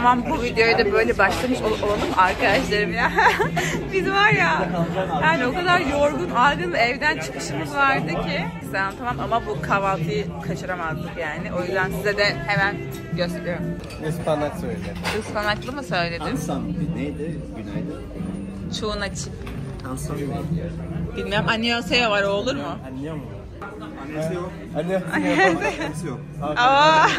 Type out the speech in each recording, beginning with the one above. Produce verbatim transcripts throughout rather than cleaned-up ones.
Tamam, bu videoya da böyle başlamış ol olalım arkadaşlarım ya. Biz var ya, yani o kadar yorgun, argın evden çıkışımız vardı ki. Sen tamam ama bu kahvaltıyı kaçıramazdık yani. O yüzden size de hemen gösteriyorum. Ispanak söyle. Ispanaklı mı söyledin? Ansam neydi? Günaydın. Çoğun açık. Ansam neydi? Bilmem, annyeonghaseyo var, o olur mu? Annyeong mu? Annyeonghaseyo. Annyeonghaseyo. Aa.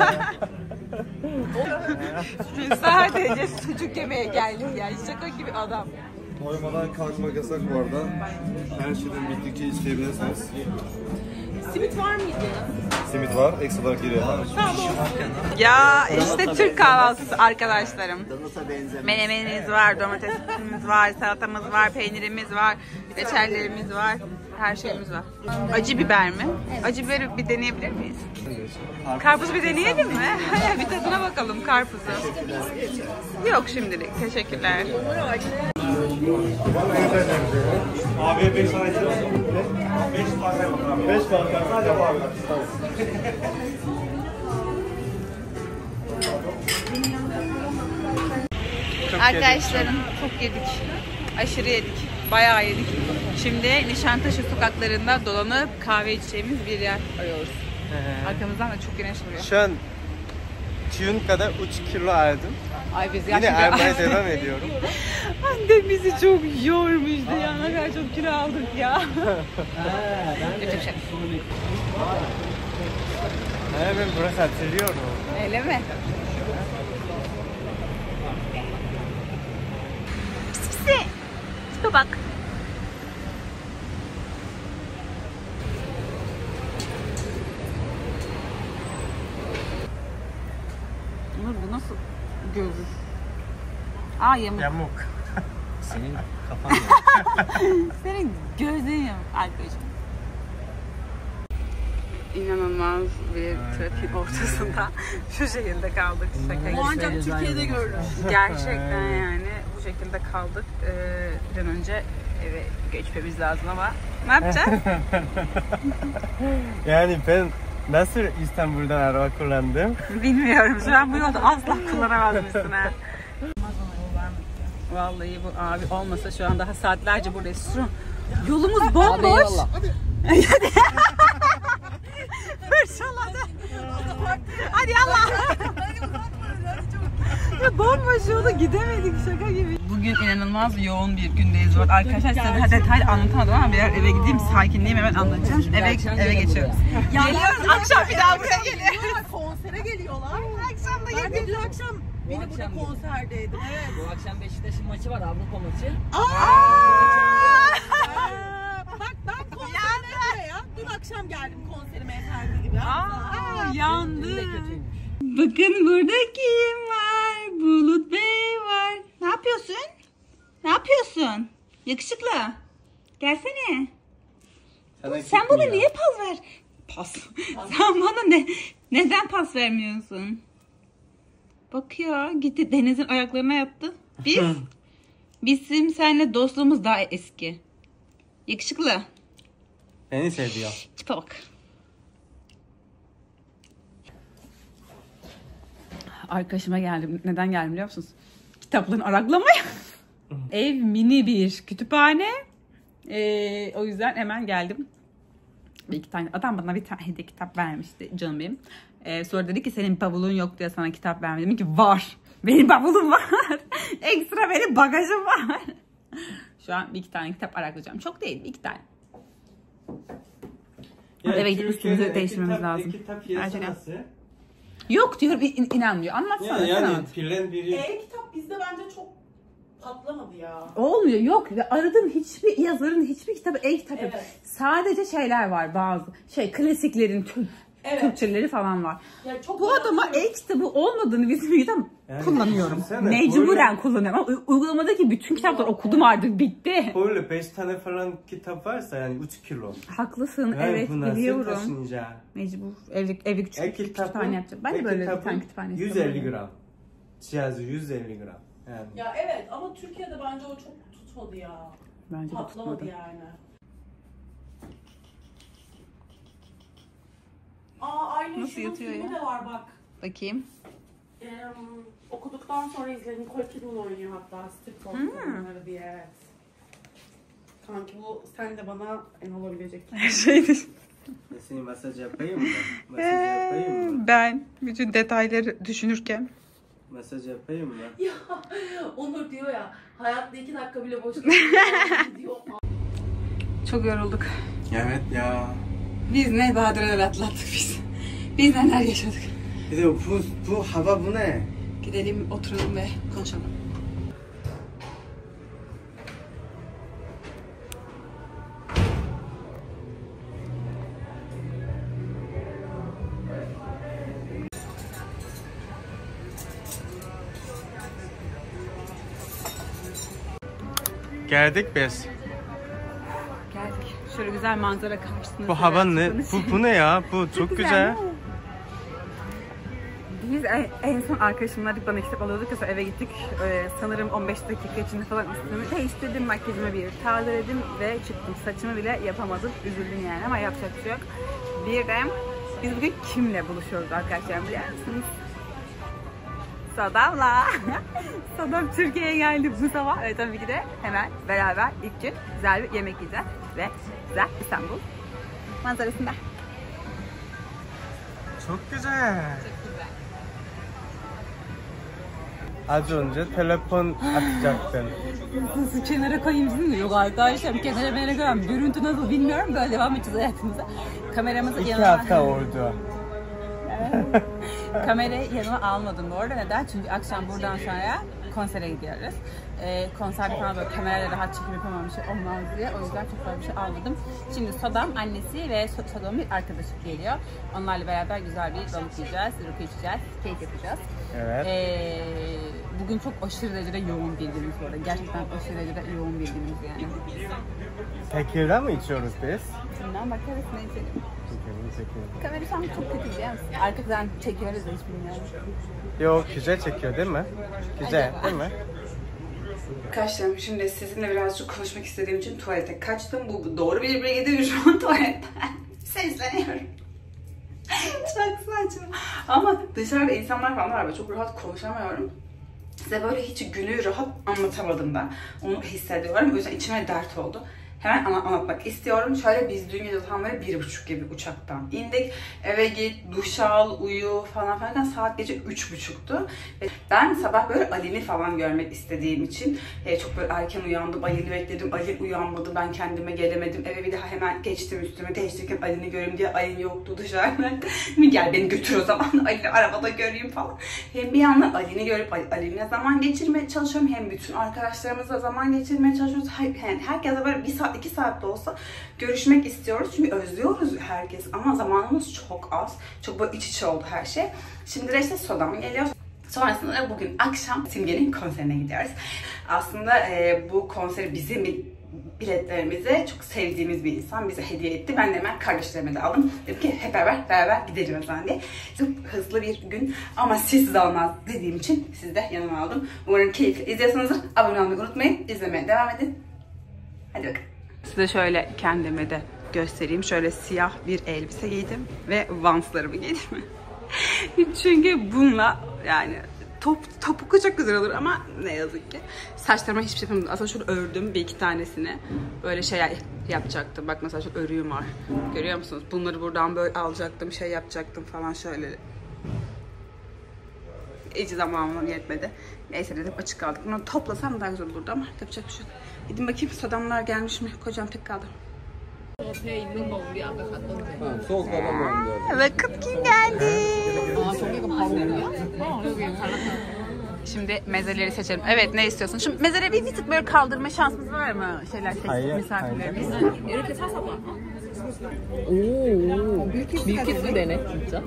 Sadece sucuk yemeye geldik yani, şaka gibi adam. Doymadan kalkmak yasak bu arada. Her şeyden bittikçe isteyebilirsiniz. Simit var mıydı? Simit var, ekstra olarak geliyor. Ya işte Türk kahvaltısı arkadaşlarım. Menemenimiz var, domatesimiz var, salatamız var, peynirimiz var, reçellerimiz var, her şeyimiz var. Acı biber mi? Acı biberi bir deneyebilir miyiz? Karpuzu bir deneyelim mi? Bir tadına bakalım karpuzu. Yok şimdilik, teşekkürler. Abi beş tane beş tane bakalım. beş tane hadi abi. Arkadaşlarım çok yedik. Aşırı yedik. Bayağı yedik. Şimdi Nişantaşı sokaklarında dolanıp kahve içeceğimiz bir yer arıyoruz. Arkamızdan da çok güneş vuruyor. Şu an Tune kadar üç kilo aldım. Ay biz yine almaya devam ediyorum. Annem bizi çok yormuştu ya. Ne kadar çok kilo aldık ya. Yapacak şey. Evet, ben burası hatırlıyorum. Öyle mi? Pis pisi. Tipe bak. Onur, bu nasıl gözü? Aa, yamuk. Yamuk. Senin kafan yok. Senin gözün yamuk arkadaşım. İnanılmaz bir trafik ortasında şu şekilde kaldık. Şaka gibi. Ancak Türkiye'de görülür. Gerçekten yani bu şekilde kaldık. Ee, bir an önce eve geçmemiz lazım ama ne yapacağız? Yani ben nasıl İstanbul'dan araba kullandım? Bilmiyorum. Şu an bu yolda asla kullanamazmışsın ha. Vallahi bu abi olmasa şu an daha saatlerce buradayız. Şu yolumuz bomboş. Hadi. Fırçaladı. Hadi Allah. Ya bomboş yolda gidemedik, şaka gibi. Bugün inanılmaz yoğun bir gündeyiz. Arkadaşlar size daha detaylı anlatamadım ama birer eve gideyim, sakinliğimi hemen anlatacağım. Eve, eve geçiyoruz. Geliyoruz akşam, bir daha buraya geliyoruz. Konsere geliyorlar. Akşam da Ben de geliyoruz. dün akşam yine burada akşam konserdeydim. Evet. Bu akşam Beşiktaş'ın maçı var, Avrupa maçı. Bak ben konserime buraya. Dün akşam geldim konserime efendi gibi. Aa, yandı. Dün de kötüymüş. Bakın burada kim var? Bulut Bey var. Ne yapıyorsun? Ne yapıyorsun? Yakışıklı. Gelsene. Sana Sen bana niye pas ver? Pas. Sen bana ne neden pas vermiyorsun? Bak ya, gitti Deniz'in ayaklarına yattı. Biz bizim seninle dostluğumuz daha eski. Yakışıklı. Beni seviyor. Tipe bak. Arkadaşıma geldim. Neden geldim biliyor musunuz? Kitaplarını araklamaya. Ev mini bir kütüphane. Ee, o yüzden hemen geldim. Bir iki tane adam bana bir tane hediye kitap vermişti canım benim. Ee, sonra dedi ki senin bavulun yok diye sana kitap vermedim. Dedim ki var. Benim bavulum var. Ekstra benim bagajım var. Şu an bir iki tane kitap araklayacağım. Çok değil, bir iki tane. Ya, eve gidip üstümüzü Türkiye'de değiştirmemiz kitap- lazım. Kitap piyasası Gerçekten. nasıl? Yok diyor, in- inanmıyor. Anlatsana. Ya, sen yani anlat. filan biri... E-kitap bizde bence çok patlamadı ya. Olmuyor, yok. Aradığım hiçbir yazarın hiçbir kitabı e-kitap yok. Evet. Sadece şeyler var bazı. Şey, klasiklerin tüm Evet. Türkçeleri falan var. Ya çok Bu adama e-kitabı olmadığını bizim yüzden Yani kullanıyorum. düşünsene, Mecburen böyle- kullanıyorum. Ama u- uygulamadaki bütün kitapları okudum artık, bitti. Böyle beş tane falan kitap varsa yani üç kilo. Haklısın, Yani evet bu nasıl biliyorum. taşınacak? Mecbur. Evde, evde küçük E kitabı, kütüphane yapacağım. Ben de e böyle bir kitabı tane kütüphane yüz istiyorum. elli gram. Cihazı yüz elli gram. Yani. Ya evet ama Türkiye'de bence o çok tutmadı ya. Bence de Patlamadı tutmadı. yani. Aa aynı Nasıl şunun yatıyor filmi ya? de var bak. Bakayım. Ee, okuduktan sonra izledim. Nicole Kidman oynuyor hatta. Striptease Hmm. oyunları diye, evet. Kanki bu sen de bana en olabilecek. Şeydir. Seni masaj yapayım mı? Masaj yapayım mı? Ben bütün detayları düşünürken. Masaj yapayım mı? Ya Onur diyor ya, hayatta iki dakika bile boş diyor. Çok yorulduk. Evet ya. Biz ne badireler atlattık biz. Biz neler yaşadık. Bir de bu, bu hava bu ne? Gidelim, oturalım ve konuşalım. Geldik biz. Geldik. Şöyle güzel manzara karşısında. Bu hava ne? Bu, bu ne ya? Bu çok güzel. Biz en, en son arkadaşımla bana kitap alıyorduk ya, sonra eve gittik. Ee, sanırım on beş dakika içinde falan üstümü değiştirdim, makyajımı bir tazeledim ve çıktım. Saçımı bile yapamadım. Üzüldüm yani ama yapacak bir şey yok. Bir de biz bugün kimle buluşuyoruz arkadaşlar biliyor musunuz? Sadam'la. Sadam Türkiye'ye geldi bu sabah. Evet, tabii ki de hemen beraber ilk gün güzel bir yemek yiyeceğiz ve güzel İstanbul manzarasında. Çok güzel. Çok güzel. Az önce telefon atacaktın. Nasıl kenara koyayım değil mi? Yok arkadaşlar, kenara beni koyalım. Görüntü nasıl bilmiyorum, böyle devam edeceğiz hayatımıza. Kameramızı İki yanıma... hafta oldu. Evet. Kamerayı yanıma almadım bu arada. Neden? Çünkü akşam buradan sonra konsere gidiyoruz. Ee, konserde falan böyle kamerayla rahat çekim yapamam, bir şey olmaz diye. O yüzden çok fazla bir şey almadım. Şimdi Sadam annesi ve Sadam'ın bir arkadaşı geliyor. Onlarla beraber güzel bir balık yiyeceğiz, rakı içeceğiz, keyif yapacağız. Evet. Ee, bugün çok aşırı derecede yoğun bir günümüz bu arada. Gerçekten aşırı derecede yoğun bir günümüz yani. Tequila mı içiyoruz biz? Şimdiden bakarız ne içelim. Tequila, tequila. Kamera şu an çok kötü biliyor musun? Arkadan çekiyoruz da hiç bilmiyorum. Yok, güzel çekiyor değil mi? Güzel değil mi? Arkadaşlarım, şimdi sizinle birazcık konuşmak istediğim için tuvalete kaçtım. Bu doğru bir bilgi, şu an tuvaletten sesleniyorum. Çok saçma. Ama dışarıda insanlar falan var ve çok rahat konuşamıyorum. Size böyle hiç günü rahat anlatamadım ben. Onu hissediyorum. O yüzden içime dert oldu. Hemen anlatmak istiyorum. Şöyle biz dün gece tam böyle bir buçuk gibi uçaktan indik. Eve git, duş al, uyu falan falan. Saat gece üç buçuktu. Ben sabah böyle Ali'ni falan görmek istediğim için e, çok böyle erken uyandım. Ali'ni bekledim. Ali uyanmadı. Ben kendime gelemedim. Eve bir daha hemen geçtim üstüme. Değiştirirken Ali'ni göreyim diye. Ali yoktu dışarıda. Gel beni götür o zaman. Ali'ni arabada göreyim falan. Hem bir yandan Ali'ni görüp Ali'ne zaman geçirmeye çalışıyorum. Hem bütün arkadaşlarımızla zaman geçirmeye çalışıyoruz. Yani herkese böyle bir saat iki saat de olsa görüşmek istiyoruz. Çünkü özlüyoruz herkes ama zamanımız çok az. Çok böyle iç içe oldu her şey. Şimdi de işte Sadam geliyor. Sonrasında da bugün akşam Simge'nin konserine gidiyoruz. Aslında e, bu konseri bizim biletlerimize çok sevdiğimiz bir insan bize hediye etti. Ben de hemen kardeşlerime de aldım. Dedim ki hep beraber beraber gidelim o zaman diye. Çok hızlı bir gün ama sizsiz olmaz dediğim için sizi de yanıma aldım. Umarım keyifli izliyorsunuzdur. Abone olmayı unutmayın. İzlemeye devam edin. Hadi bakalım. Size şöyle kendime de göstereyim. Şöyle siyah bir elbise giydim ve Vans'larımı giydim. Çünkü bununla yani top, topuklu çok güzel olur ama ne yazık ki saçlarıma hiçbir şey yapamadım. Aslında şöyle ördüm bir iki tanesini. Böyle şey yapacaktım. Bak mesela şu örüğüm var. Görüyor musunuz? Bunları buradan böyle alacaktım, şey yapacaktım falan şöyle. Hiç zamanım yetmedi. Neyse dedim açık kaldık. Bunu toplasam daha güzel olurdu ama yapacak bir şey yok. Gidin bakayım Sadamlar gelmiş mi? Kocam tek kaldı. Vakit kim geldi? Şimdi mezeleri seçelim. Evet, ne istiyorsun? Şimdi mezeleri bir, bir tık böyle kaldırma şansımız var mı? Şeyler seçtik misafirlerimiz. 이렇게 사서 봐. 오, 밀키스 되네 진짜.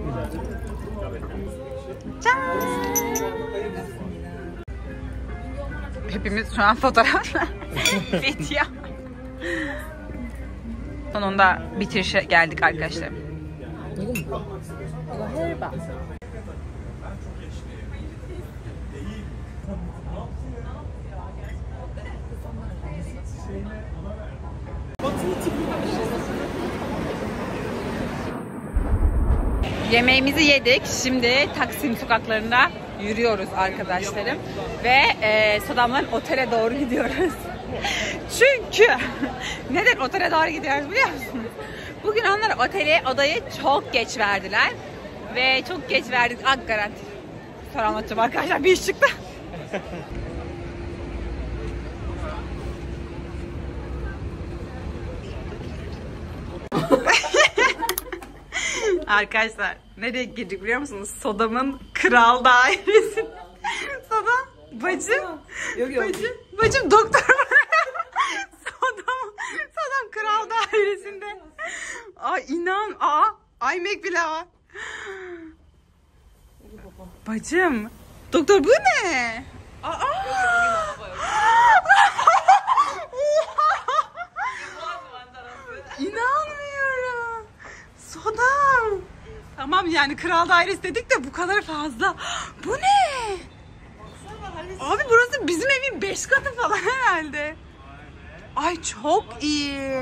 Can! Hepimiz şu an fotoğrafla video. Sonunda bitirişe geldik arkadaşlar. 이건 뭐야? 이거 헬바. Yemeğimizi yedik. Şimdi Taksim sokaklarında yürüyoruz arkadaşlarım. Ve e, Sodam'dan otele doğru gidiyoruz. Çünkü neden otele doğru gidiyoruz biliyor musunuz? Bugün onlar otele odayı çok geç verdiler. Ve çok geç verdik. Ak garanti. Sonra anlatacağım arkadaşlar, bir iş çıktı. Arkadaşlar nereye girdik biliyor musunuz? Sodam'ın kral dairesi. Sodam, bacım, yok, yok. bacım, bacım doktor. Sodam, Sodam kral dairesinde. Ay inan, aa, iMac bile var. Bacım, doktor bu ne? Aa. İnanmıyorum. Sodam. Tamam yani kral dairesi dedik de bu kadar fazla. Bu ne? Abi burası bizim evin beş katı falan herhalde. Ay çok iyi.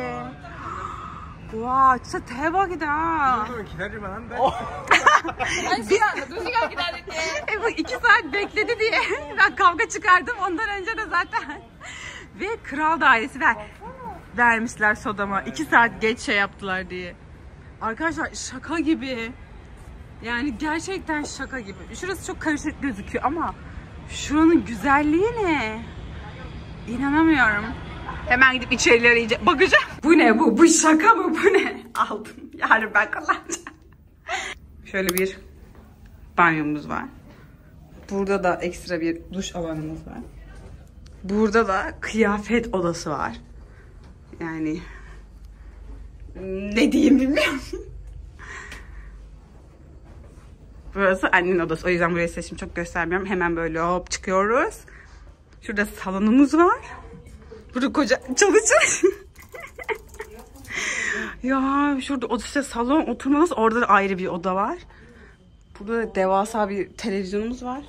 Wow, 진짜 대박이다. 기다릴만 한데? 한 시간, 두 시간 기다릴게. E bak iki saat bekledi diye ben kavga çıkardım ondan önce de zaten. Ve kral dairesi ver, vermişler Sodam'a. iki saat geç şey yaptılar diye. Arkadaşlar şaka gibi. Yani gerçekten şaka gibi. Şurası çok karışık gözüküyor ama şuranın güzelliği ne? İnanamıyorum. Hemen gidip içerileri iyice bakacağım. Bu ne bu? Bu şaka mı? Bu ne? Aldım. Yani ben kullanacağım. Şöyle bir banyomuz var. Burada da ekstra bir duş alanımız var. Burada da kıyafet odası var. Yani ne diyeyim bilmiyorum. Burası annenin odası. O yüzden buraya size şimdi çok göstermiyorum. Hemen böyle hop çıkıyoruz. Şurada salonumuz var. Burada koca çalışır. Ya şurada odası, salon, oturma odası. Orada da ayrı bir oda var. Burada da devasa bir televizyonumuz var.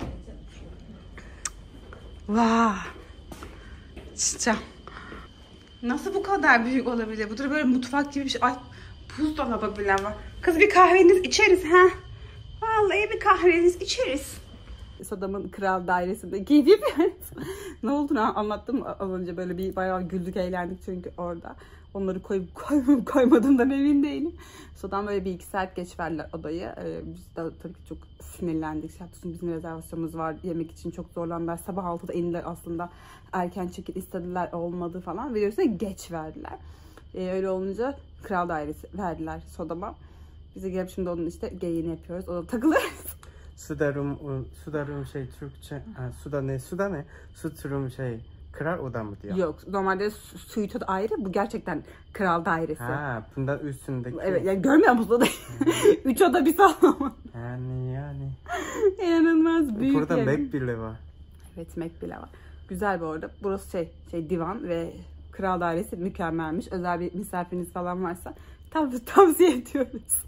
Vay. Çiçeğim. Nasıl bu kadar büyük olabilir? Bu da böyle mutfak gibi bir şey. Ay buzdolabı bile var. Kız bir kahveniz içeriz ha. Vallahi bir kahveniz içeriz. Sodam'ın kral dairesinde gidip ne olduğunu anlattım az önce, böyle bir bayağı güldük eğlendik çünkü orada. Onları koyup koyup koymadığımdan emin değilim. Sodam böyle bir iki saat geç verdiler odayı. Ee, biz de tabii ki çok sinirlendik. Şey, bizim rezervasyonumuz var, yemek için çok zorlandılar. Sabah altıda indiler aslında. Erken çekil istediler, olmadı falan. Ve diyorsa geç verdiler. Ee, öyle olunca kral dairesi verdiler Sodam'a. Bize gelip şimdi onun işte geyiğini yapıyoruz. Ona takılırız. Sudarum, sudarum şey Türkçe, suda ne, suda ne, suturum şey, kral oda mı diyor? Yok, normalde su, suite ayrı, bu gerçekten kral dairesi. Ha, bundan üstündeki. Evet, yani görmüyor musun odayı? Üç oda bir salon. Yani yani. İnanılmaz büyük. Burada yani. Mac bile var. Evet, Mac bile var. Güzel bu arada. Burası şey, şey divan ve kral dairesi mükemmelmiş. Özel bir misafiriniz falan varsa tav tavsiye ediyoruz.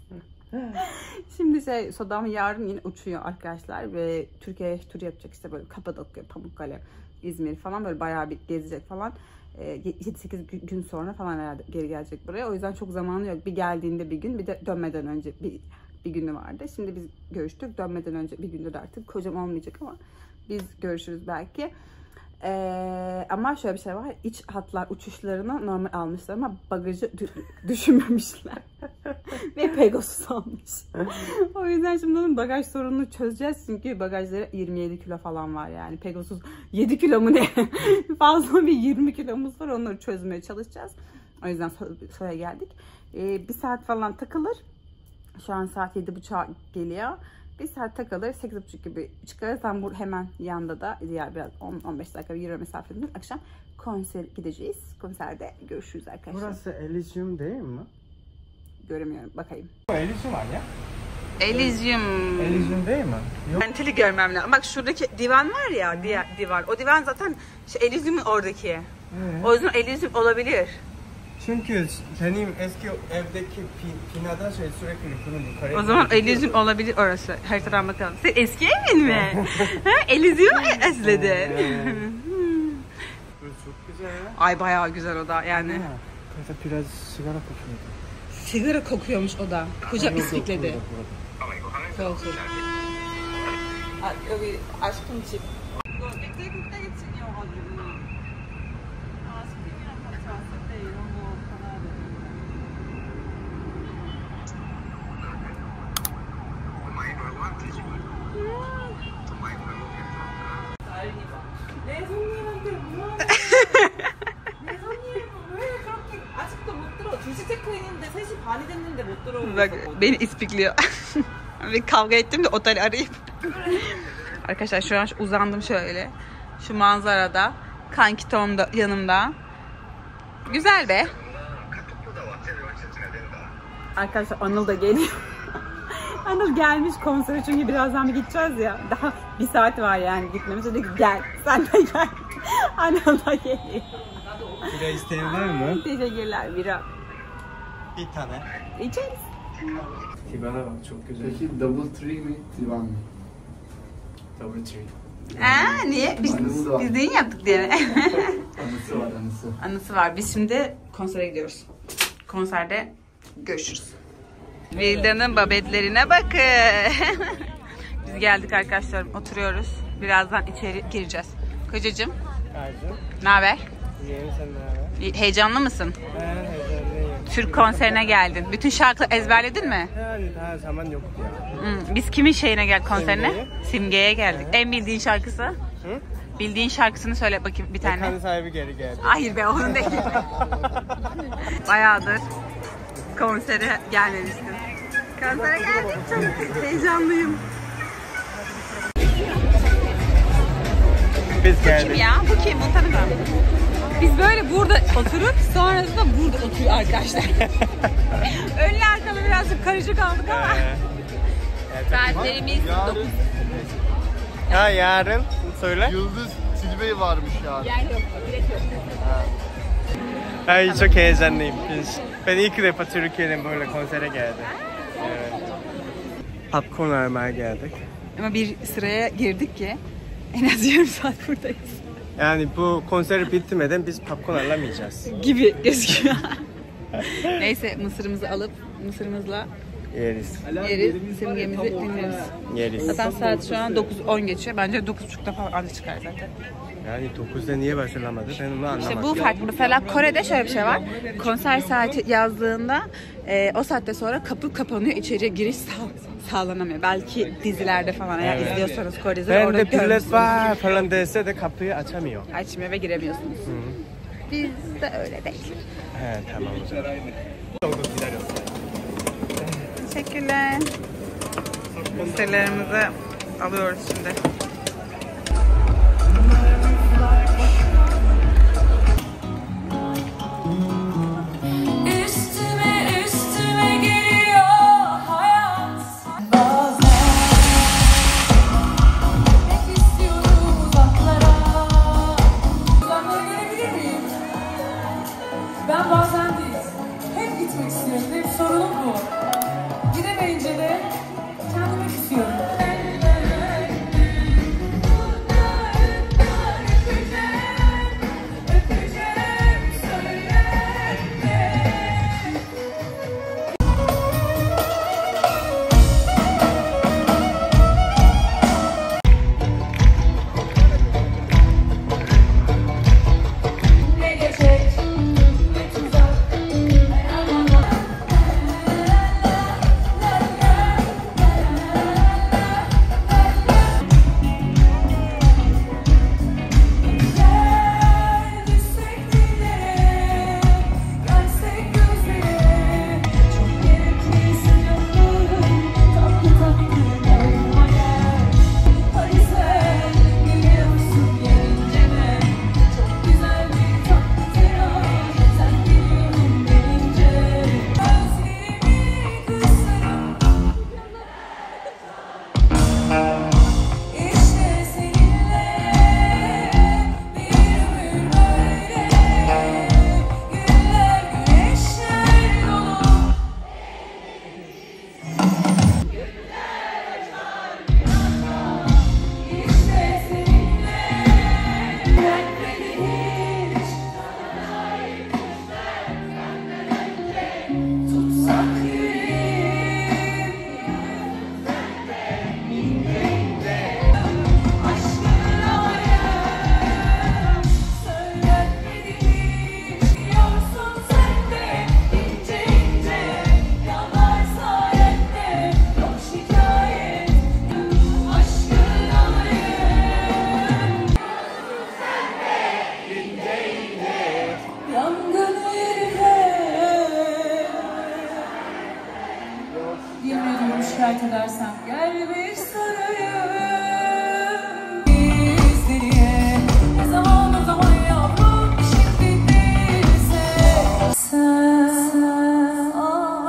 Şimdi şey, Sodam yarın yine uçuyor arkadaşlar ve Türkiye'ye tur yapacak, işte böyle Kapadokya, Pamukkale, İzmir falan, böyle bayağı bir gezecek falan. yedi sekiz gün sonra falan herhalde geri gelecek buraya. O yüzden çok zamanı yok. Bir geldiğinde bir gün, bir de dönmeden önce bir, bir günü vardı. Şimdi biz görüştük. Dönmeden önce bir gündür de artık kocam olmayacak ama biz görüşürüz belki. Ee, ama şöyle bir şey var. İç hatlar uçuşlarını normal almışlar ama bagajı düşünmemişler. Ve Pegasus almış. O yüzden şimdi onun bagaj sorununu çözeceğiz. Çünkü bagajları yirmi yedi kilo falan var yani. Pegasus yedi kilo mu ne? Fazla bir yirmi kilomuz var. Onları çözmeye çalışacağız. O yüzden soya geldik. Ee, bir saat falan takılır. Şu an saat yedi buçuğa geliyor. Bir saat takılır, sekiz buçuk gibi çıkarız. Ben bu hemen yanında da diğer biraz on on beş dakika bir yürüme mesafede akşam konser gideceğiz. Konserde görüşürüz arkadaşlar. Burası Elysium değil mi? Göremiyorum, bakayım. Elysium ya? Elysium. Elysium değil mi? Yok. Görüntülü görmem lazım. Bak şuradaki divan var ya, diğer divan. O divan zaten şey, Elysium'un oradaki. Evet. O yüzden Elysium olabilir. Çünkü benim eski evdeki binada şey sürekli bunun yukarıya. O zaman Elysium olabilir orası. Haritadan bakalım. Sen eski evin mi? Elysium esledi. Çok güzel. Ay bayağı güzel o da yani. Burada biraz sigara kokuyordu. Sigara kokuyormuş o da. Koca ispikledi. 아, 여기 아시킴집. 이거 맥주의 꼭대기층이어가지고 아이스크림이랑 같이 왔을 때 이런 거 받아야 되는데. 내 손님한테 뭐하는 내 손님은 왜 그렇게 아직도 못 들어? 두 시 체크인인데 세 시 반이 됐는데 못 들어오고 Bak 있었거든. beni ispikliyor. Bir kavga ettim de oteli arayıp. Arkadaşlar şu an uzandım şöyle. Şu manzarada. Kanki Tom da yanımda. Güzel be. Arkadaşlar Anıl da geliyor. Anıl gelmiş konsere çünkü birazdan bir gideceğiz ya. Daha bir saat var yani gitmemiz. Dedi ki gel sen de gel. Anıl da geliyor. Bira isteyen var mı? Teşekkürler bira. Bir tane. İçeriz. Tibana bak çok güzel. Peki double tree mi? Divan mı? Double tree. Aa, niye? Biz, Anısı var. biz düğün yaptık diye. Anısı var anısı. Anısı var. Biz şimdi konsere gidiyoruz. Konserde görüşürüz. Vildan'ın babetlerine bakın. Biz geldik arkadaşlar. Oturuyoruz. Birazdan içeri gireceğiz. Kocacığım, Karcım. ne haber? Yiyelim sen ne haber? Heyecanlı mısın? Ben heyecanlıyım. Türk konserine geldin. Bütün şarkıları ezberledin mi? Yani daha zaman yok ya. Hmm, Biz kimin şeyine geldik konserine? Simge'ye. Simge'ye geldik. En bildiğin şarkısı? Hı? Bildiğin şarkısını söyle bakayım bir tane. Mekan sahibi geri geldi. Hayır be onun değil. Bayağıdır konsere gelmemiştim. Konsere geldik çok heyecanlıyım. Biz Kim geldik. ya? Bu kim? Bunu tanımıyorum. Biz böyle burada oturup sonrasında burada oturuyor arkadaşlar. Önlü arkalı birazcık karışık kaldık ama. Saatlerimiz dokuz. Ha yarın söyle. Yıldız Tilbe varmış ya. Yer yok, bilet yok. Ay çok heyecanlıyım. Biz, ben ilk defa Türkiye'den böyle konsere geldim. Evet. Popcorn almaya geldik. Ama bir sıraya girdik ki en az yarım saat buradayız. Yani bu konser bitmeden biz popcorn alamayacağız. Gibi gözüküyor. Neyse mısırımızı alıp mısırımızla Yeriz. yeriz, simgemizi dinleriz. Yeriz. Zaten saat şu an dokuz on geçiyor. Bence dokuz buçukta falan anca çıkar zaten. Yani dokuzda niye başlamadı? Ben onu anlamadım. İşte bu farklı. Mesela Kore'de şöyle bir şey var. Konser saati yazdığında e, o saatte sonra kapı kapanıyor. İçeriye giriş sağ, sağlanamıyor. Belki dizilerde falan eğer Evet. izliyorsanız Kore dizileri Ben orada de bilet görmüşsünüz. var falan dese de kapıyı açamıyor. Açmıyor ve giremiyorsunuz. Bizde öyle değil. He tamam o zaman. Teşekkürler. Mısırlarımızı alıyoruz şimdi. Üstüme üstüme geliyor hayat. Bazen gitmek istiyorum uzaklara. Uzaklara gelebilir miyim? Ben bazen değil, hep gitmek istiyorum. Hep sorunum bu. Gidemeyince de kendime istiyorum. Ne geçecek, ne tuzak. şikayet edersem gel bir sarayım izleriye. Ne zaman o zaman yavrum şimdi değilse sen, sen ah.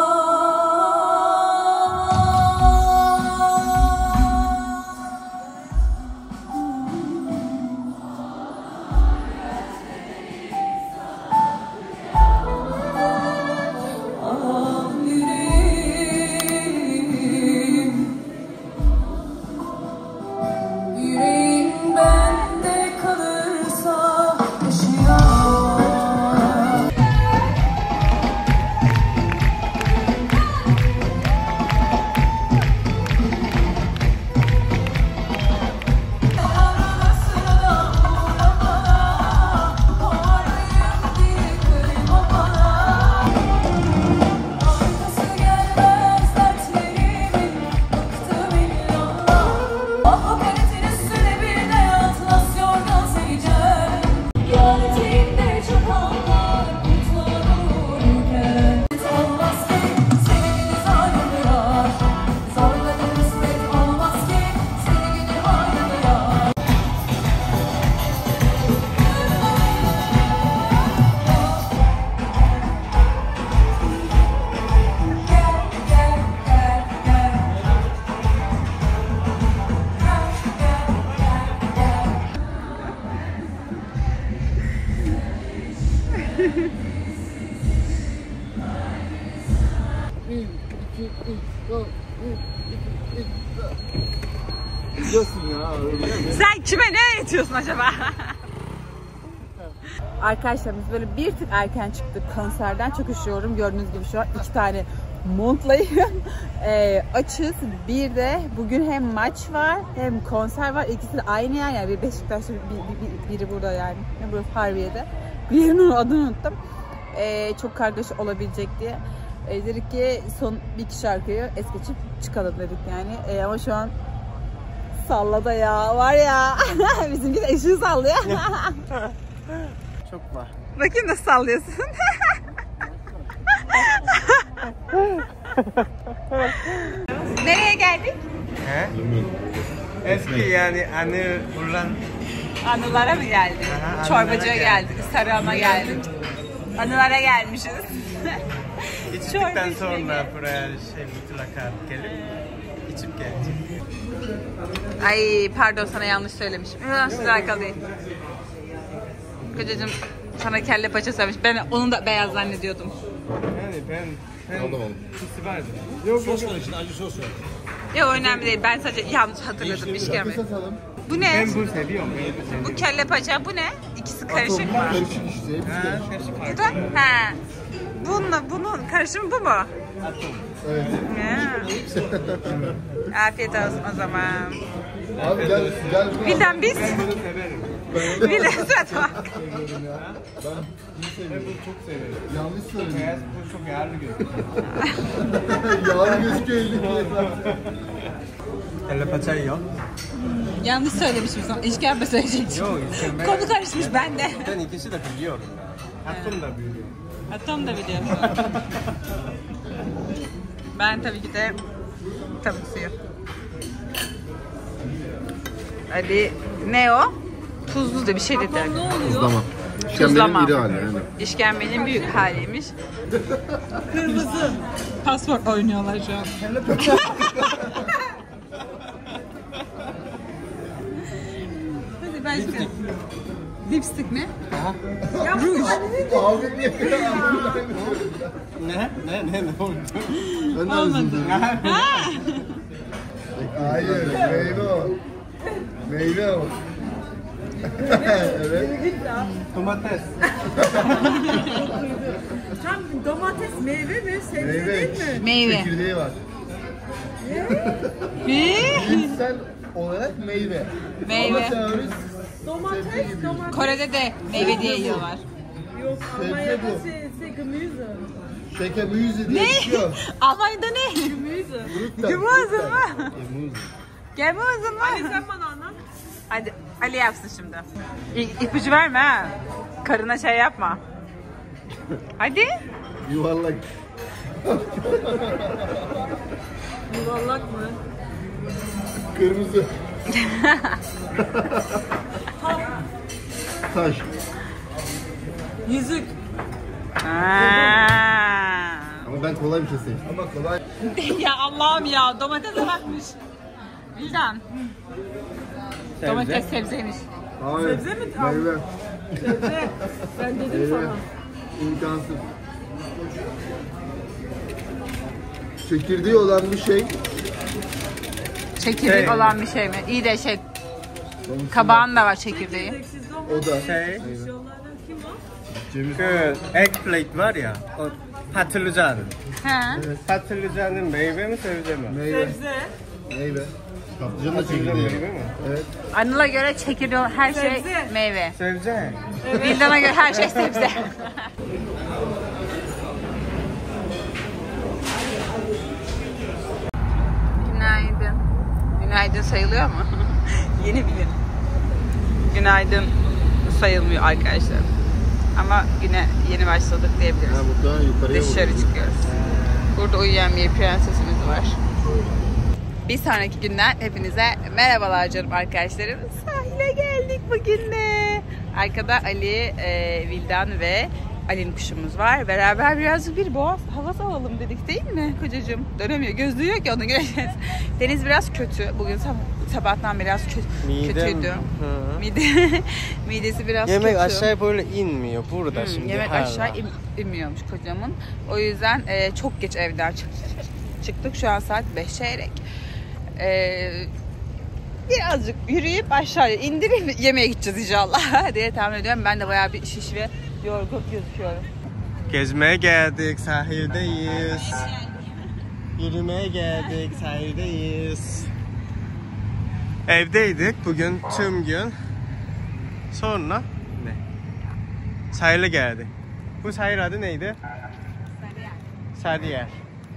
Sen kime ne öğretiyorsun acaba? Arkadaşlar biz böyle bir tık erken çıktık konserden. Çok üşüyorum. Gördüğünüz gibi şu an iki tane montlayım. e, açız. Bir de bugün hem maç var hem konser var. İkisi de aynı yer. Yani bir Beşiktaş'ta bir, bir, bir, biri burada yani. Burası Harbiye'de. Birinin adını unuttum. E, çok kargaşa olabilecek diye. E, dedik ki son bir iki şarkıyı es geçip çıkalım dedik yani. E, ama şu an sallada ya. Var ya. Bizimki de ışığı sallıyor. Çok var. Bakayım nasıl sallıyorsun. Nereye geldik? He? Eski yani anne buradan Anılara mı geldik? Aha, Çorbacıya anılara geldik, Sarıhan'a geldik. Anılara gelmişiz. içtikten Çorba sonra içmeye. buraya şey mutlaka gelip içip gelecek. Ay pardon sana yanlış söylemişim. Yok size alakalı değil. Kocacığım sana kelle paça söylemiş. Ben onun da beyaz zannediyordum. Yani ben ben Aldım, aldım. ikisi vardı. Yok sos var içinde, acı sos var. Yok önemli değil. Ben sadece yanlış hatırladım işkembe. Satalım. Bu ne? Ben bu seviyorum. Ben bu seviyorum. Bu kelle paça bu ne? İkisi karışık mı? Karışık işte, hepsi Ha, karışık. karışık Bu farklı. da ha. Bununla bunun karışımı bu mu? Evet. Ha. Afiyet olsun o zaman. Abi gel, gel buraya. Bilden biz. Ben bunu severim. Bilden sıra bak. Ben bunu seviyorum. Ben bunu çok severim. Yanlış söyledim. Beyaz bu çok yağlı gözüküyor. Yağlı gözüküyor elinde. Kelle paçayı yok. Yanlış söylemişim sana. İşkembe söyleyecektim. Yok, işkembe. Konu karışmış bende. Ben ikisi de biliyorum. Hakkım da biliyorum. Atom da biliyorsun. Ben tabii ki de tavuk suyu. Hadi ne o? Tuzlu da bir şey dedi. Tuzlama. Tuzlama. iri hali yani. İşkembenin büyük haliymiş. Kırmızı. Pasport oynuyorlar şu an. Hadi başka. Lipstick mi? Ruj. Abi niye? Ne? Ne? Ne? Ne oldu? Ben de Olmadı. özür dilerim. Hayır, meyve o. Meyve o. Evet. Domates. Tam domates meyve mi? Sebze Meyve. değil mi? Meyve. Çekirdeği var. Ne? Cinsel olarak meyve. Meyve. Ama teorist Domates, domates. Kore'de de meyve diye yiyorlar. Yok, Sebze Almanya'da bu. şey, şey, Gemüse. şekemüze diye Ne? çıkıyor. Almanya'da ne? Gemüse. Frukten, Gemüse frukten. mi? Gemüse. Gelmezsin mi? Sen bana anlat. Hadi Ali yapsın şimdi. İ- ipucu verme ha. Karına şey yapma. Hadi. Yuvarlak. Yuvarlak mı? Kırmızı. Taş. Yüzük. Aa. Ama ben kolay bir şey seçtim. Ama kolay. Ya Allah'ım ya, domatese bakmış. Vildan. Sebze. Domates sebzeymiş. Hayır. Sebze mi? Tamam. Meyve. Sebze. Ben dedim Meyve. sana. İmkansız. Çekirdeği olan bir şey. Çekirdek Şey. olan bir şey mi? İyi de şey, kabağın da var çekirdeği. Çekirdeksiz O da. Şey, yollardan kim o? Ceviz. 그 eggplant var ya, o patlıcan. He. Patlıcanın meyve mi sebze mi? Meyve. Sebze. Meyve. Patlıcan da Patlıcan çekirdeği. meyve mi? Evet. Anıl'a göre çekirdeği olan her şey Sebze. meyve. Sebze. Vildan'a göre her şey sebze. Günaydın. Günaydın sayılıyor mu? Yeni bilin. Günaydın sayılmıyor arkadaşlar. Ama güne yeni başladık diyebiliriz. Ha, burada yukarıya Dışarı vuruyor. çıkıyoruz. Burada uyuyan bir prensesimiz var. Bir sonraki günden hepinize merhabalar canım arkadaşlarım. Sahile geldik bugün de. Arkada Ali, e, Vildan ve Ali'nin kuşumuz var. Beraber birazcık bir boğaz havası alalım dedik değil mi kocacığım? Dönemiyor. Gözlüğü yok ki onu göreceğiz. Deniz biraz kötü. Bugün sab- sabahtan biraz kö- Midem. kötüydü. Hı. Mide, midesi biraz Yemek kötü. aşağıya böyle inmiyor burada Hmm, şimdi. yemek hala. aşağı in, inmiyormuş kocamın. O yüzden e, çok geç evden çık- çıktık. Şu an saat beş çeyrek. E, birazcık yürüyüp aşağıya indirip yemeğe gideceğiz inşallah diye tahmin ediyorum. Ben de bayağı bir şiş ve yorgun gözüküyorum. Gezmeye geldik, sahildeyiz. Yürümeye geldik, sahildeyiz. Evdeydik bugün tüm gün. Sonra ne? Sahile geldik. Bu sahil adı neydi? Sarıyer.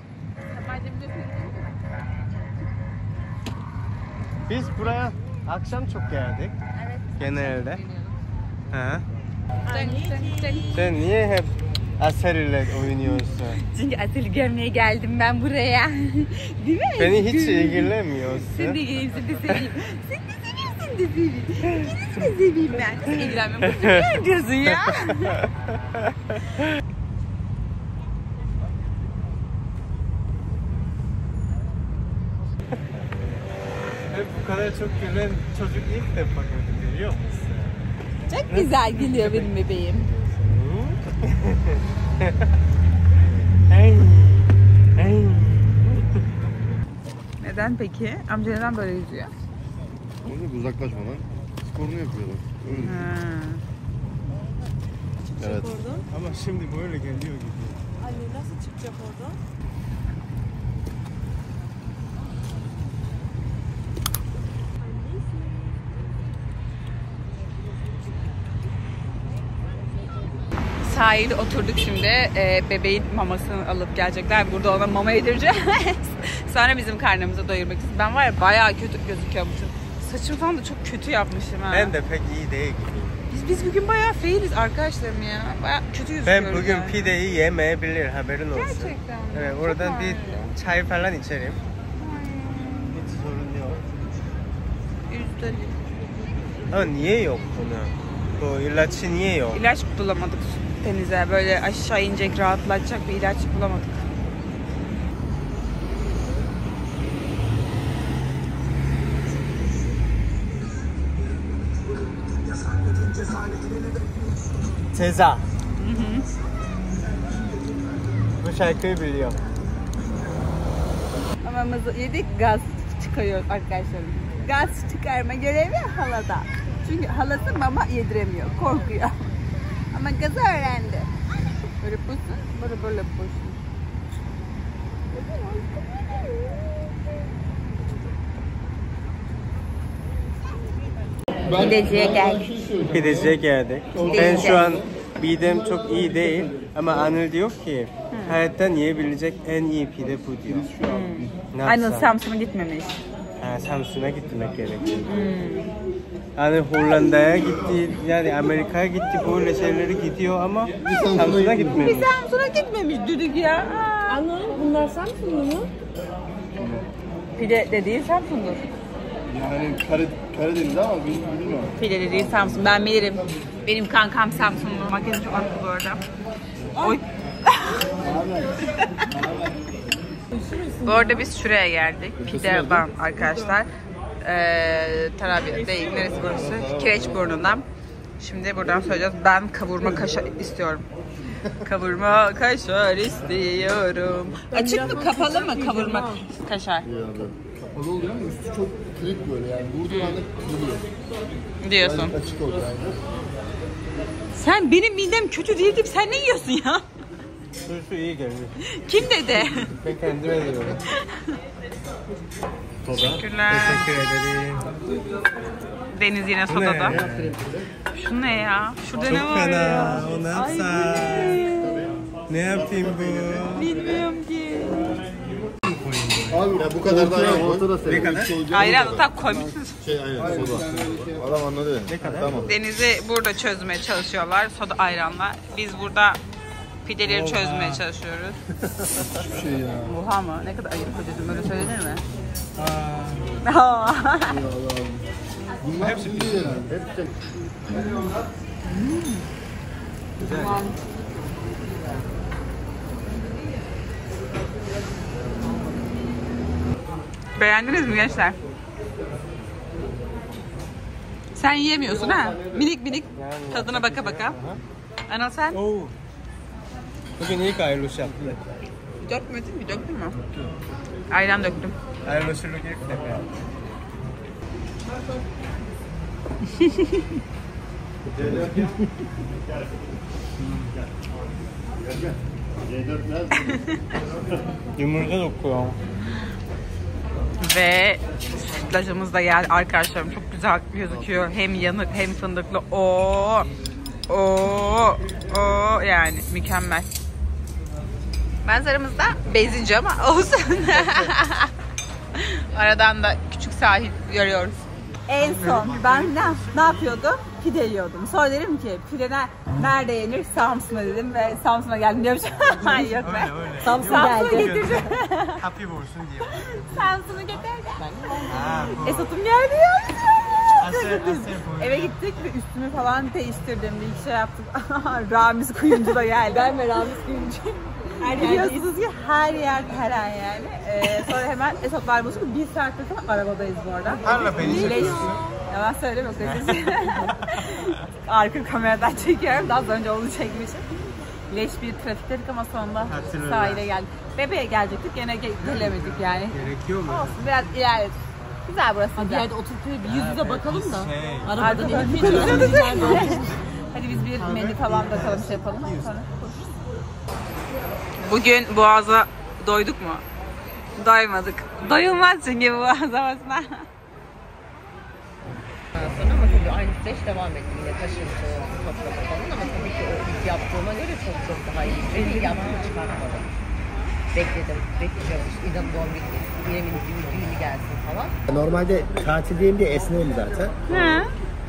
Biz buraya akşam çok geldik. Evet. Genelde. Ha. Sen, sen, sen. Sen niye hep Aser ile oynuyorsun? Çünkü Asel'i görmeye geldim ben buraya. Değil mi? Beni hiç ilgilenmiyorsun. Seni de geleyim, seni de seveyim. Seni de seveyim, seni de seveyim. Seni de seveyim ben. Nasıl ilgilenmiyorum? Ne diyorsun ya? Hep bu kadar çok gülen çocuk ilk defa gördüm, biliyor musun? Çok güzel gülüyor benim bebeğim. Hey, hey. Neden peki? Amca neden böyle yüzüyor? Onu uzaklaşmadan sporunu yapıyorlar. Öyle. Ha. Evet. Oradan. Ama şimdi böyle geliyor gibi. Anne nasıl çıkacak oradan? Sahilde oturduk şimdi. Ee, bebeğin mamasını alıp gelecekler. Burada ona mama yedireceğiz. Sonra bizim karnımızı doyurmak istiyoruz. Ben var ya bayağı kötü gözüküyormuşum. Saçım falan da çok kötü yapmışım ha. Ben de pek iyi değil gibi. Biz, biz bugün bayağı failiz arkadaşlarım ya. Bayağı kötü gözüküyoruz Ben bugün yani. pideyi yemeyebilir, haberin olsun. Gerçekten mi? Evet, Çok oradan bir öyle. çay falan içerim. Hiç sorun yok. Üzdü. Ama niye yok bunu? Bu ilaçı niye yok? İlaç bulamadık denize. Böyle aşağı inecek, rahatlatacak bir ilaç bulamadık. Ceza. Bu şarkıyı biliyorum. Mamamızı yedik, gaz çıkıyor arkadaşlarım. Gaz çıkarma görevi halada. Çünkü halası mama yediremiyor, korkuyor. Ama gazı öğrendi. Böyle pusun, böyle böyle pusun. Pideciye geldik. Pideciye geldik. Ben şu an midem çok iyi değil ama Anıl diyor ki hayattan yiyebilecek en iyi pide bu diyor. Ne Anıl yapsam? Samsun'a gitmemiş. Ha, Samsun'a gitmek gerekiyor. Hani Hollanda'ya gitti, yani Amerika'ya gitti, böyle şeyleri gidiyor ama Samsun'a gitmemiş. Samsun'a gitmemiş düdük ya. Anıl bunlar Samsunlu mu? Pide dediğin Samsun'dur. Yani Kare, Karadeniz ama bilmiyorum. Pide dediğin Samsun. Ben bilirim. Benim kankam Samsunlu. Makyajım çok aklı bu arada. Oy. Bu arada biz şuraya geldik. Pide Ban arkadaşlar. Ee, Tarabya değil. Neresi burası? Kireçburnu'ndan. Şimdi buradan söyleyeceğiz. Ben kavurma kaşar istiyorum. Kavurma kaşar istiyorum. Açık mı kapalı mı kavurma kaşar? Kapalı oluyor ama üstü çok kırık böyle yani. Vurduğun anda kırılıyor. Diyorsun. Yani açık oluyor yani. Sen benim midem kötü değildim. Sen ne yiyorsun ya? Turşu iyi gelmiş. Kim dedi? Ben kendime diyorum. Teşekkürler. Teşekkür ederim. Deniz yine Bu ne sodada. ya? Şu ne ya? Şurada Çok ne var fena. ya? O ne Ay, yapsa? bu Ne yapayım bu? Bilmiyorum ki. Abi ya bu kadar da ayran koy. Ne kadar? Ayran tak koymuşsunuz. Şey aynen soda. Adam anladı. Ne kadar? Tamam. Denizi burada çözmeye çalışıyorlar. Soda ayranla. Biz burada pideleri Oha. çözmeye çalışıyoruz. Hiçbir şey ya. Oha mı? Ne kadar ayıp ödedim. Öyle söylenir mi? Aa, Bunlar hepsi iyi yani. Hepsi. güzel. Beğendiniz mi gençler? Sen yiyemiyorsun ha? Minik minik tadına baka baka. Ana sen? Oo. Bugün ilk ayrılış yaptım. Dökmedin mi? Döktün mü? Ayran döktüm. Ayrılışırlık ilk defa. Yumurta dokuyor. Ve sütlacımız da geldi arkadaşlarım. Çok güzel gözüküyor. Hem yanık hem fındıklı. Oo, oo, oo yani mükemmel. Manzaramız da benzinci ama olsun. Aradan da küçük sahil görüyoruz. En son ben ne, ne yapıyordum? Pide yiyordum. Sonra dedim ki pide nerede yenir? Samsun'a dedim ve Samsun'a geldim diyormuş. Hayır yok be. Samsun'a getirdim. Happy olsun diye. Samsun'u getirdim. Ha, bu. Esat'ım geldi ya. Asya, Asya bu. Eve gittik ve üstümü falan değiştirdim. Bir iki şey yaptık. Ramiz Kuyumcu da geldi. Ben ve Ramiz Kuyumcu. Biliyorsunuz ki her yer her an yani. Ee, sonra hemen Esat Barbaşı'nın bir saattir falan arabadayız bu arada. Arla beni çekiyorsun. Yalan söyleme kardeşim. Arka kameradan çekiyorum. Daha önce onu çekmişim. Leş bir trafiktedik ama sonunda sahile geldik. Bebeğe gelecektik gene ge- gelemedik yani. Gerekiyor mu? Olsun biraz ilerledik. Güzel burası. Hadi hadi oturup bir yüz yüze bakalım da. Şey. Arabada Arkadan değil. bir konuşalım. Hadi biz bir menü falan da kalın şey yapalım. Sonra bugün Boğaz'a doyduk mu? Doymadık. Doyulmaz çünkü Boğaz havasına. Sonra ama tabii aynı süreç devam etti. Yine taşıntı, toplama falan ama tabii ki o ilk yaptığıma göre çok çok daha iyi. Çünkü yaptığımı çıkartmadım. Bekledim, bekleyeceğim. İşte İdam doğum günü, İrem'in düğünü, düğünü gelsin falan. Normalde tatildeyim diye esneyim zaten. Hı.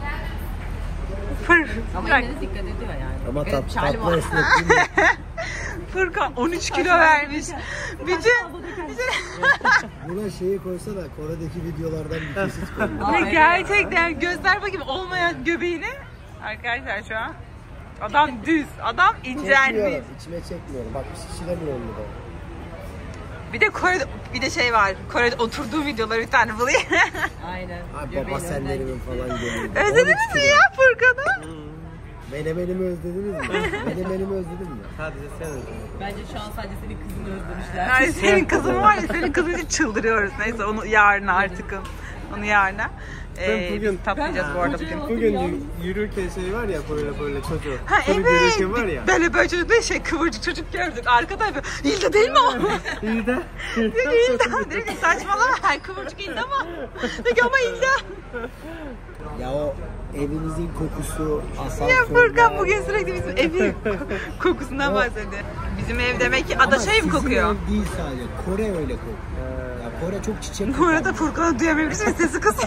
Fır. Ama Bak, yine de dikkat ediyor yani. Ama Benim tat, Charlie tatlı var. esnekliğim. Fırkan on üç kilo vermiş. Bütün Buna şeyi koysa da Kore'deki videolardan bir kesit koy. ve gerçekten göster bakayım olmayan göbeğini. Arkadaşlar şu an adam düz, adam incelmiş. Çekmiyorum, içime çekmiyorum. Bak şişiremiyorum bir de. Bir de Kore'de bir de şey var. Kore'de oturduğum videoları bir tane bulayım. Aynen. Abi Göbeğin baba önden- senlerimin falan geliyor. Özlediniz mi ya Furkan'ı? Menemenimi özlediniz mi? Menemenimi özledin mi? Sadece sen ödün. Bence şu an sadece senin kızını özlemişler. Yani senin kızın var ya, senin kızın için çıldırıyoruz. Neyse onu yarına artık. Onu yarına. Ee, bugün- biz tatlayacağız bu arada bugün. Bugün y- yürürken şey var ya böyle böyle çocuk. Ha Çocuk evet. yürürken var ya. Böyle böyle çocuk değil şey kıvırcık çocuk gördük. Arkada böyle İlda değil mi o? İyi de. Dedi İlda. Dedi ki saçmalama her kıvırcık İlda mı? Dedi ama İlda. Ya o evinizin kokusu, Ya asansörler. Furkan bugün sürekli bizim evin kokusundan bahsediyor. Bizim ev demek ki ada şey mi kokuyor? Ama sizin ev değil sadece. Kore öyle kokuyor. Ya Kore çok çiçek Bu arada Furkan'ı duyamayabilir misin? Sesi kız.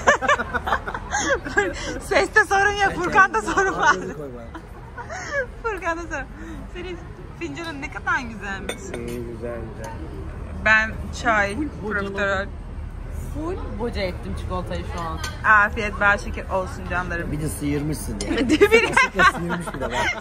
Seste sorun yok, Furkan'da sorun var. Adını koy bana. Furkan'da sorun. Senin fincanın ne kadar güzelmiş. İyi güzel güzel. Ben çay, profiterol. full boca ettim çikolatayı şu an. Afiyet bal şeker olsun canlarım. Bir de sıyırmışsın ya. Dibine. Aslında sıyırmış bir de bak.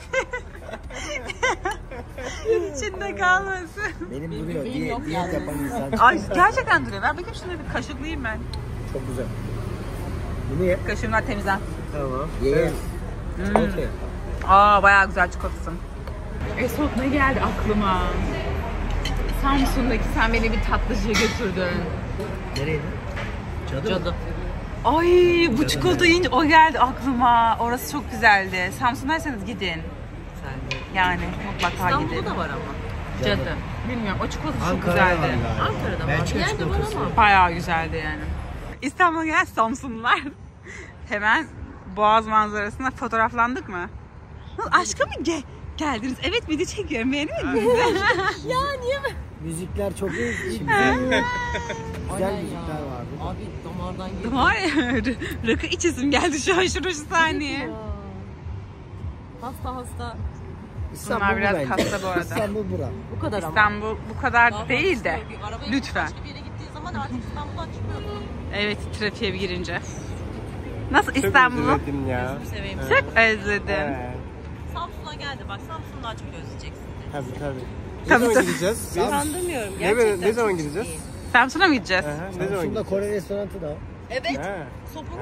İçinde kalmasın. Benim duruyor. Diyet, diyet yapan insan. Ay gerçekten duruyor. Ver bakayım şunu bir kaşıklayayım ben. Çok güzel. Bunu ye. Kaşığımlar temizlen. Tamam. Ye. Hmm. Okey. Aa bayağı güzel çikolatasın. Esot ne geldi aklıma? Samsun'daki sen beni bir tatlıcıya götürdün. Nereydi? Cadı. Cadı. Ay bu çikolata yiyince o geldi aklıma. Orası çok güzeldi. Samsun'daysanız gidin. Yani mutlaka gidin. İstanbul'da da var ama. Cadı. Bilmiyorum o çikolata çok Ankara'da güzeldi. var galiba. Ankara'da var. Belçika Bir yerde var çikolatası. ama. Bayağı güzeldi yani. İstanbul'a gelen Samsunlular hemen Boğaz manzarasında fotoğraflandık mı? Aşka mı ge geldiniz? Evet video çekiyorum beğenir misiniz? Ya niye mi? Müzikler çok iyi. Şimdi güzel müzikler vardı. Abi damardan girdi. Var ya rakı içesim geldi şu an şu saniye. Hasta hasta. İstanbul biraz bence. hasta bu arada. İstanbul bura. Bu kadar ama. İstanbul bu kadar Daha değil de fazla bir arabaya lütfen. Başka bir yere gittiği zaman artık İstanbul'dan çıkmıyordu. Evet trafiğe bir girince. Nasıl Çok İstanbul'u? özledim ya. Seveyim. Çok özledim. Evet. Samsun'a geldi bak Samsun'u daha çok özleyeceksin. Tabii tabii. Ne Tabii, zaman tabii. gideceğiz? Biz? Kandırmıyorum Ne, gerçekten. ne zaman çok gideceğiz? ciddiyim. Samsun'a mı gideceğiz? Aha, ne zaman Samsun'da gideceğiz? Kore restoranı da var. Evet. Ha. Sopun.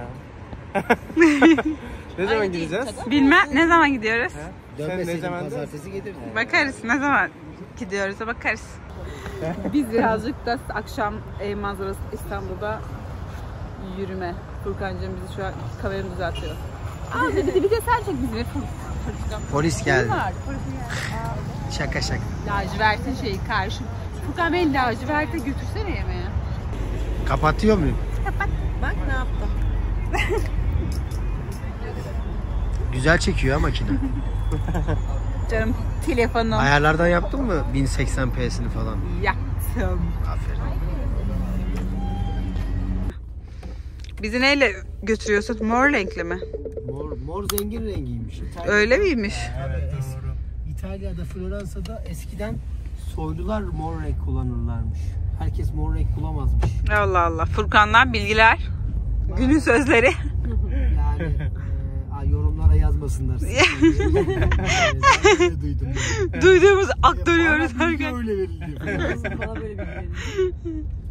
Ne zaman Aynı değil, gideceğiz? tadı. Bilmem ne zaman gidiyoruz? Ha? Sen ne Dönmeseydin zaman? pazartesi gelirdi. Bakarız ne zaman gidiyoruz bakarız. Biz birazcık da akşam ev manzarası İstanbul'da yürüme. Furkancığım bizi şu an kameramı düzeltiyor. Aa, bir, de, bir de sen çek bizi. Polis geldi. Var, polis geldi. Şaka şaka. Lacivertin şeyi karşı. Furkan beni laciverte götürsene yemeğe. Kapatıyor muyum? Bak ne yaptım. Güzel çekiyor ha makine. Canım telefonum Ayarlardan yaptın mı bin seksen p'sini falan? yaktım. Aferin. Bizi neyle götürüyorsun? Mor renkli mi? Mor, mor zengin rengiymiş. İtalya- Öyle miymiş? Evet, doğru. İtalya'da, Floransa'da eskiden soylular mor renk kullanırlarmış. Herkes mor renk bulamazmış. Allah Allah. Furkan'dan bilgiler. Günün sözleri. Yani e, a, yorumlara yazmasınlar. siz. Evet, ben de duydum. Yani. Duyduğumuzu aktarıyoruz. Bana bilgi öyle verildi. Bana böyle bir